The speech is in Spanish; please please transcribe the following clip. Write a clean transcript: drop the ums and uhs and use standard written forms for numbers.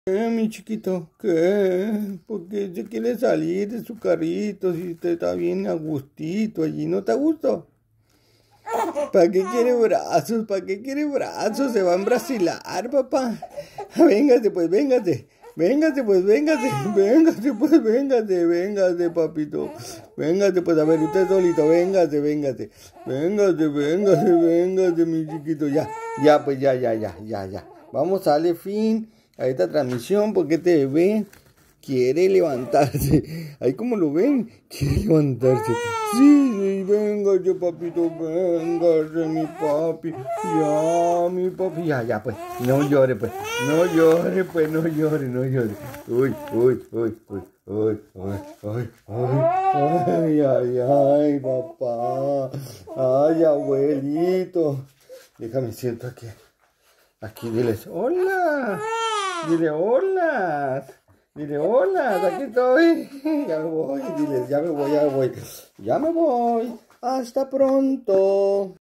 Mi chiquito, ¿qué? ¿Por qué se quiere salir de su carrito si usted está bien a gustito allí? ¿No te gustó? ¿Para qué quiere brazos? ¿Para qué quiere brazos? Se va a embrasilar, papá. Véngase, pues, véngase. Véngase, pues, véngase. Véngase, pues, véngase. Véngase, papito. Véngase, pues, a ver, usted solito. Véngase, véngase. Véngase, véngase, véngase, mi chiquito. Ya, pues, ya. Vamos a darle fin a esta transmisión porque este bebé quiere levantarse. Ahí como lo ven, quiere levantarse. Sí, véngase, papito, véngase, mi papi. Ya, mi papi. Ya, pues. No llore, pues. No llore, pues. No llore. Uy. Ay, papá. Ay, abuelito. Déjame siento aquí. Aquí, diles, hola. Dile, hola. Dile, hola, aquí estoy. Ya me voy, diles, ya me voy. Ya me voy. Hasta pronto.